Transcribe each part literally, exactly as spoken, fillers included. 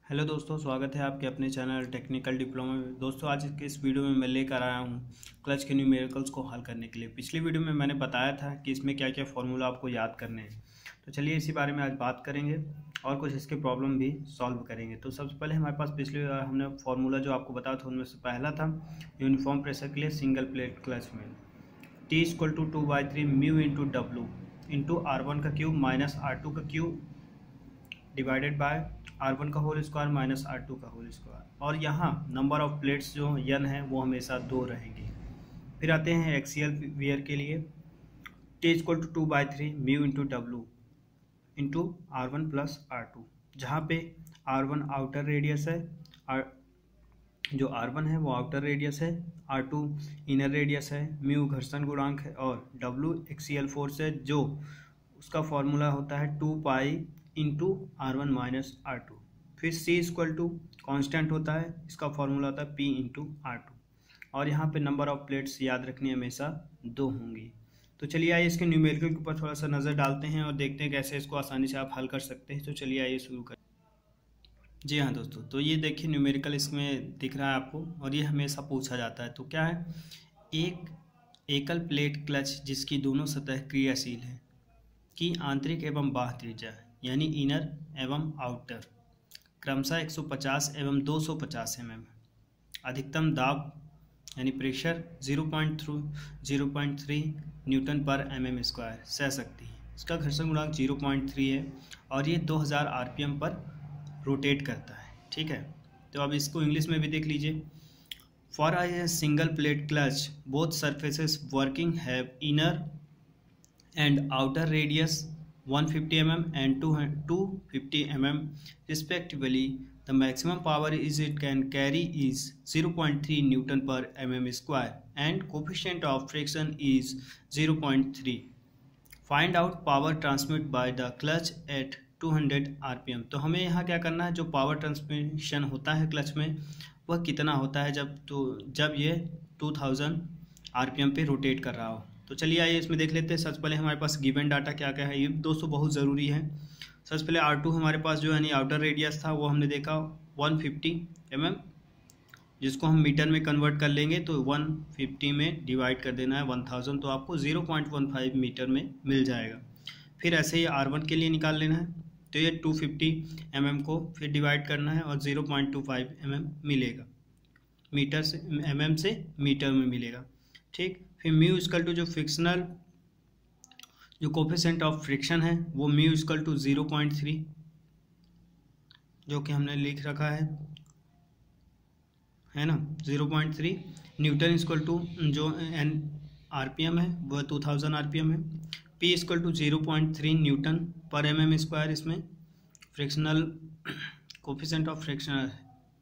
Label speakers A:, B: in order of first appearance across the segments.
A: Hello दोस्तों, स्वागत है आपके अपने चैनल टेक्निकल डिप्लोमा में। दोस्तों, आज के इस वीडियो में मैं लेकर आया हूँ क्लच के न्यूमेरिकल्स को हल करने के लिए। पिछली वीडियो में मैंने बताया था कि इसमें क्या क्या फॉर्मूला आपको याद करने हैं, तो चलिए इसी बारे में आज बात करेंगे और कुछ इसके प्रॉब्लम भी सॉल्व करेंगे। तो सबसे पहले हमारे पास पिछली बार हमने फॉर्मूला जो आपको बताया था उनमें से पहला था यूनिफॉर्म प्रेशर के लिए सिंगल प्लेट क्लच में T equal to two by three mu into W into R one का क्यूब माइनस आर टू का cube divided by R one का whole square minus R two का whole square. और यहाँ number of plates जो यन है वो हमेशा दो रहेंगी। फिर आते हैं एक्सियल वियर के लिए T equal to two by three mu into W into R one plus R two, जहाँ पे आर वन आउटर रेडियस है, आर जो आर वन है वो आउटर रेडियस है, आर टू इनर रेडियस है, म्यू घर्षण गुणांक है और डब्लू एक्सियल फोर्स है, जो उसका फॉर्मूला होता है two pi into R one minus R two. फिर सी इक्वल टू कॉन्स्टेंट होता है, इसका फॉर्मूला होता है पी इंटू आर टू। और यहाँ पे नंबर ऑफ प्लेट्स याद रखनी हमेशा दो होंगी। तो चलिए आइए इसके न्यूमेरिकल के ऊपर थोड़ा सा नज़र डालते हैं और देखते हैं कैसे इसको आसानी से आप हल कर सकते हैं। तो चलिए आइए शुरू करें। जी हाँ दोस्तों, तो ये देखिए न्यूमेरिकल इसमें दिख रहा है आपको और ये हमेशा पूछा जाता है। तो क्या है, एक एकल प्लेट क्लच जिसकी दोनों सतह क्रियाशील है की आंतरिक एवं बाह्य त्रिज्या यानी इनर एवं आउटर क्रमशः एक सौ पचास एवं दो सौ पचास एम एम, अधिकतम दाब यानी pressure zero point through zero point three newton पर एम एम स्क्वायर सह सकती है। इसका घर्षण गुणांक ज़ीरो पॉइंट थ्री है और ये दो हज़ार आरपीएम पर रोटेट करता है। ठीक है, तो अब इसको इंग्लिश में भी देख लीजिए। For a single plate clutch both surfaces working have inner and outer radius one hundred fifty millimeters and two hundred fifty millimeters respectively. The maximum power is it can carry is zero point three newton per mm square and coefficient of friction is zero point three. Find out power transmitted by the clutch at two hundred R P M. तो हमें यहाँ क्या करना है, जो power transmission होता है clutch में वह कितना होता है जब तो जब ये टू थाउजेंड आरपीएम पे रोटेट कर रहा हो। तो चलिए आइए इसमें देख लेते हैं। सबसे पहले हमारे पास गिवन डाटा क्या क्या है, ये दोस्तों बहुत ज़रूरी है। सबसे पहले आर टू हमारे पास जो है यानी आउटर रेडियस था वो हमने देखा वन फिफ्टी एम एम, जिसको हम मीटर में कन्वर्ट कर लेंगे तो वन फिफ्टी में डिवाइड कर देना है वन थाउजेंड, तो आपको zero point one five metre में मिल जाएगा। फिर ऐसे ही आर वन के लिए निकाल लेना है, तो ये टू फिफ्टी एम एम को फिर डिवाइड करना है और zero point two five M M मिलेगा, मीटर से एम एम से मीटर में मिलेगा। ठीक, फिर म्यू इक्वल टू जो फ्रिक्शनल जो कोफिशिएंट ऑफ फ्रिक्शन है वो mu equal to zero point three, जो कि हमने लिख रखा है है ना zero point three. Newton equal to जो एन आरपीएम है वह टू थाउजेंड आरपीएम है। P equal to zero point three newton पर एम एम स्क्वायर, इसमें फ्रिक्शनल कोफिशिएंट ऑफ फ्रिक्शन है,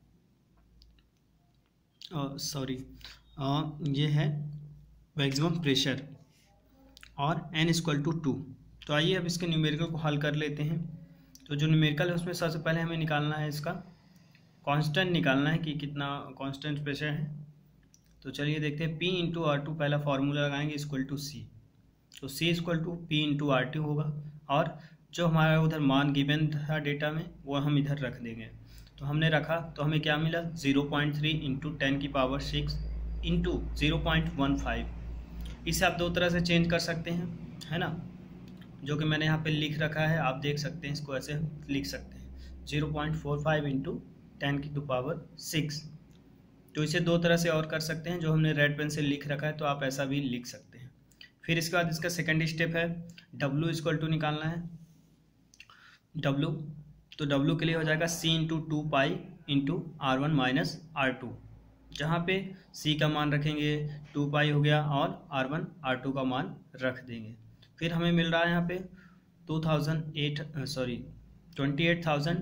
A: सॉरी ये है मैक्सिमम प्रेशर, और n इक्वल टू टू। तो आइए अब इसके न्यूमेरिकल को हल कर लेते हैं। तो जो न्यूमेरिकल है उसमें सबसे पहले हमें निकालना है इसका कांस्टेंट निकालना है कि कितना कांस्टेंट प्रेशर है। तो चलिए देखते हैं, p इंटू आर टू पहला फार्मूला लगाएंगे इक्वल टू सी, तो c equal to P into R two होगा और जो हमारा उधर मान गिवन था डेटा में वो हम इधर रख देंगे। तो हमने रखा तो हमें क्या मिला, zero point three into ten की power six into zero point one five. इसे आप दो तरह से चेंज कर सकते हैं, है ना, जो कि मैंने यहाँ पे लिख रखा है, आप देख सकते हैं, इसको ऐसे लिख सकते हैं zero point four five into ten की टू पावर सिक्स। तो इसे दो तरह से और कर सकते हैं, जो हमने रेड पेन से लिख रखा है तो आप ऐसा भी लिख सकते हैं। फिर इसके बाद इसका सेकेंड स्टेप है डब्लू इक्वल टू निकालना है। डब्लू तो डब्लू के लिए हो जाएगा C into two pi into R one minus R two, जहाँ पे c का मान रखेंगे टू पाई हो गया और आर वन आर टू का मान रख देंगे। फिर हमें मिल रहा है यहाँ पे two thousand eight sorry twenty eight thousand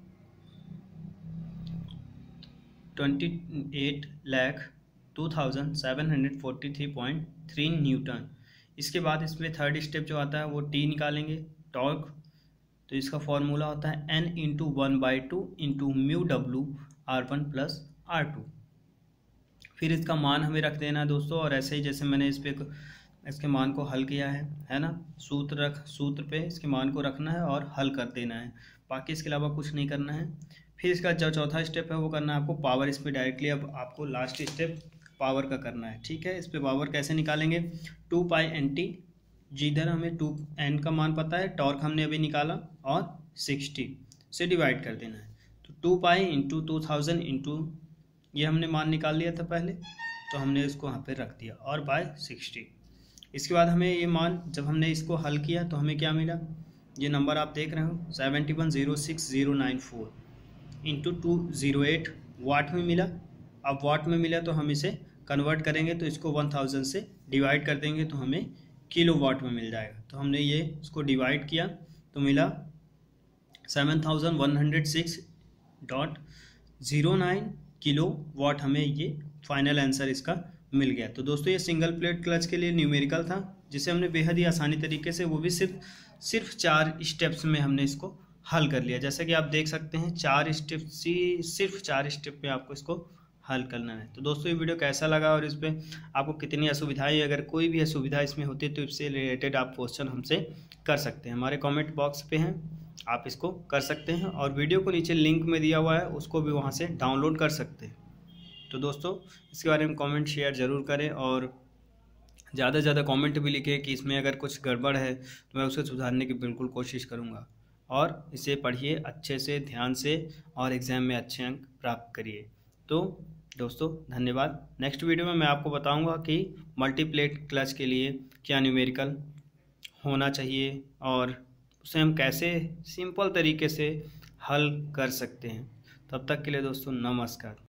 A: twenty eight lakh two thousand seven hundred forty three point three newton. इसके बाद इसमें थर्ड स्टेप जो आता है वो टी निकालेंगे, टॉर्क। तो इसका फॉर्मूला होता है N into one by two into mu W R one plus R two. फिर इसका मान हमें रख देना है दोस्तों, और ऐसे ही जैसे मैंने इस पे इसके मान को हल किया है है ना, सूत्र रख सूत्र पे इसके मान को रखना है और हल कर देना है, बाकी इसके अलावा कुछ नहीं करना है। फिर इसका जो चौथा स्टेप है वो करना है आपको पावर। इस पर डायरेक्टली अब आपको लास्ट स्टेप पावर का करना है, ठीक है। इस पर पावर कैसे निकालेंगे, टू पाई एन टी, जिधर हमें टू एन का मान पता है, टॉर्क हमने अभी निकाला, और सिक्सटी से डिवाइड कर देना है। तो two pi into two thousand into ये हमने मान निकाल लिया था पहले, तो हमने इसको यहाँ पे रख दिया, और बाय सिक्सटी। इसके बाद हमें ये मान जब हमने इसको हल किया तो हमें क्या मिला, ये नंबर आप देख रहे हो seventy one zero six zero nine four into two zero eight watt में मिला। अब वाट में मिला तो हम इसे कन्वर्ट करेंगे, तो इसको वन थाउजेंड से डिवाइड कर देंगे तो हमें किलो वाट में मिल जाएगा। तो हमने ये इसको डिवाइड किया तो मिला seven thousand one hundred six dot zero nine kilowatt, हमें ये फाइनल आंसर इसका मिल गया। तो दोस्तों ये सिंगल प्लेट क्लच के लिए न्यूमेरिकल था, जिसे हमने बेहद ही आसानी तरीके से, वो भी सिर्फ सिर्फ चार स्टेप्स में हमने इसको हल कर लिया। जैसा कि आप देख सकते हैं चार स्टेप सी सिर्फ चार स्टेप में आपको इसको हल करना है। तो दोस्तों ये वीडियो कैसा लगा और इस पर आपको कितनी असुविधाएं, अगर कोई भी असुविधा इसमें होती है तो इससे रिलेटेड आप क्वेश्चन हमसे कर सकते हैं, हमारे कमेंट बॉक्स पे हैं, आप इसको कर सकते हैं। और वीडियो को नीचे लिंक में दिया हुआ है, उसको भी वहाँ से डाउनलोड कर सकते हैं। तो दोस्तों इसके बारे में कमेंट शेयर ज़रूर करें, और ज़्यादा से ज़्यादा कमेंट भी लिखें कि इसमें अगर कुछ गड़बड़ है तो मैं उसे सुधारने की बिल्कुल कोशिश करूँगा। और इसे पढ़िए अच्छे से, ध्यान से, और एग्ज़ाम में अच्छे अंक प्राप्त करिए। तो दोस्तों धन्यवाद। नेक्स्ट वीडियो में मैं आपको बताऊंगा कि मल्टीप्लेट क्लच के लिए क्या न्यूमेरिकल होना चाहिए और उसे हम कैसे सिंपल तरीके से हल कर सकते हैं। तब तक के लिए दोस्तों नमस्कार।